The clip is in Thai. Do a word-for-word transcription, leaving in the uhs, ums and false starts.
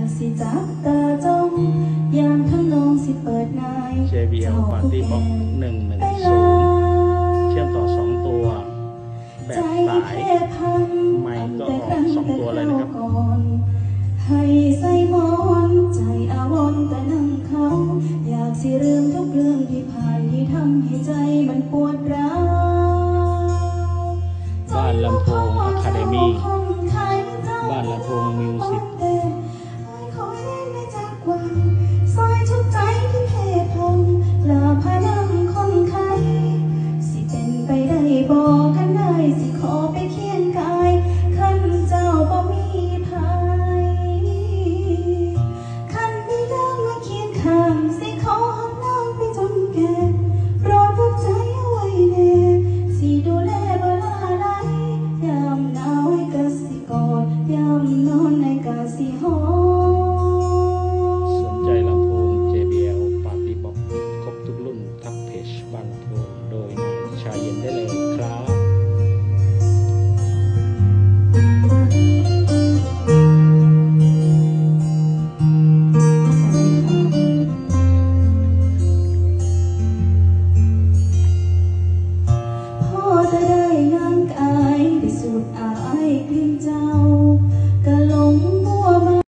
สิจับตาจ้องยามทั้งน้องสิเปิดนายเจ บี แอล Party Box หนึ่งหนึ่งศูนย์เชื่อมต่อสองตัวแบบสายไม่ก็ออกสองตัวเลยนะครับให้ใส่มอนใจอาวรแต่นั่งเขาอยากสิลืมทุกเรื่องที่ผ่านที่ทำให้ใจมันปวดร้าวบ้านลำโพงอะคาเดมี่บ้านลำโพงมิวสิกซอยทุกใจที่เพพงลาพานังคนไข้สิเป็นไปได้บอกกันได้สิขอไปเคียงกายขันเจ้าบ่มีภัยขันมีนางมาเคียงข้างสิขอหักนางไปจนแก่โปรดรักใจเอาไว้แน่สิดูแลบ่ลาไหลยามหนาวให้กะสิกอดยามนอนให้กะสิหอม